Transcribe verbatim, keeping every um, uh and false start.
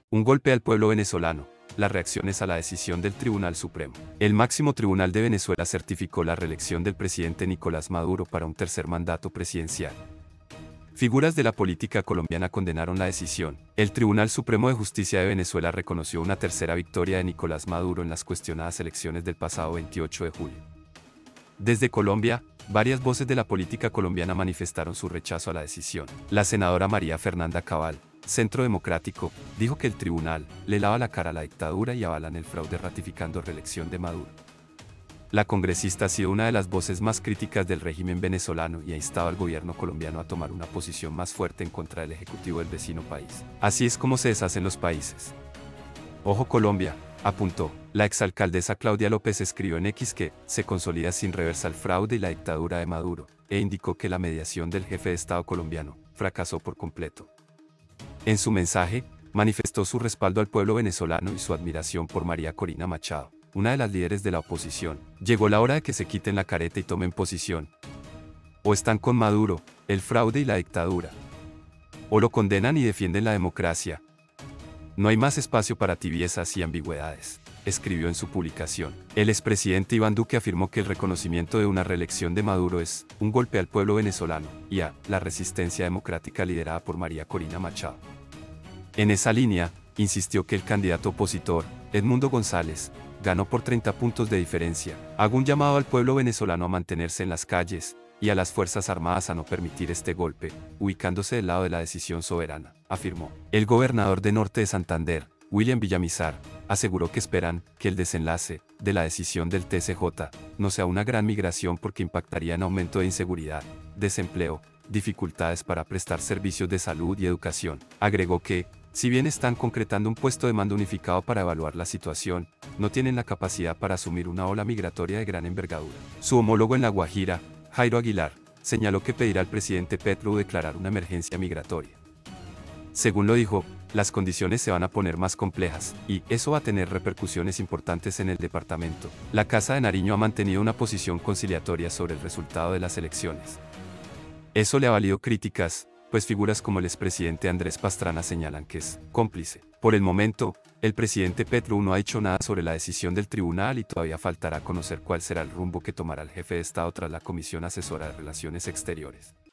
Un golpe al pueblo venezolano. Las reacciones a la decisión del Tribunal Supremo. El máximo tribunal de Venezuela certificó la reelección del presidente Nicolás Maduro para un tercer mandato presidencial. Figuras de la política colombiana condenaron la decisión. El Tribunal Supremo de Justicia de Venezuela reconoció una tercera victoria de Nicolás Maduro en las cuestionadas elecciones del pasado veintiocho de julio. Desde Colombia, varias voces de la política colombiana manifestaron su rechazo a la decisión. La senadora María Fernanda Cabal, Centro Democrático, dijo que el tribunal le lava la cara a la dictadura y avalan el fraude ratificando reelección de Maduro. La congresista ha sido una de las voces más críticas del régimen venezolano y ha instado al gobierno colombiano a tomar una posición más fuerte en contra del ejecutivo del vecino país. Así es como se deshacen los países. Ojo Colombia, apuntó. La exalcaldesa Claudia López escribió en X que se consolida sin reversa el fraude y la dictadura de Maduro, e indicó que la mediación del jefe de Estado colombiano fracasó por completo. En su mensaje, manifestó su respaldo al pueblo venezolano y su admiración por María Corina Machado, una de las líderes de la oposición. Llegó la hora de que se quiten la careta y tomen posición. O están con Maduro, el fraude y la dictadura. O lo condenan y defienden la democracia. No hay más espacio para tibiezas y ambigüedades, escribió en su publicación. El expresidente Iván Duque afirmó que el reconocimiento de una reelección de Maduro es un golpe al pueblo venezolano y a la resistencia democrática liderada por María Corina Machado. En esa línea, insistió que el candidato opositor, Edmundo González, ganó por treinta puntos de diferencia. Hago un llamado al pueblo venezolano a mantenerse en las calles y a las Fuerzas Armadas a no permitir este golpe, ubicándose del lado de la decisión soberana, afirmó. El gobernador de Norte de Santander, William Villamizar, aseguró que esperan que el desenlace de la decisión del T C J no sea una gran migración porque impactaría en aumento de inseguridad, desempleo, dificultades para prestar servicios de salud y educación. Agregó que, si bien están concretando un puesto de mando unificado para evaluar la situación, no tienen la capacidad para asumir una ola migratoria de gran envergadura. Su homólogo en La Guajira, Jairo Aguilar, señaló que pedirá al presidente Petro declarar una emergencia migratoria. Según lo dijo, las condiciones se van a poner más complejas, y eso va a tener repercusiones importantes en el departamento. La Casa de Nariño ha mantenido una posición conciliatoria sobre el resultado de las elecciones. Eso le ha valido críticas, pues figuras como el expresidente Andrés Pastrana señalan que es cómplice. Por el momento, el presidente Petro no ha dicho nada sobre la decisión del tribunal y todavía faltará conocer cuál será el rumbo que tomará el jefe de Estado tras la Comisión Asesora de Relaciones Exteriores.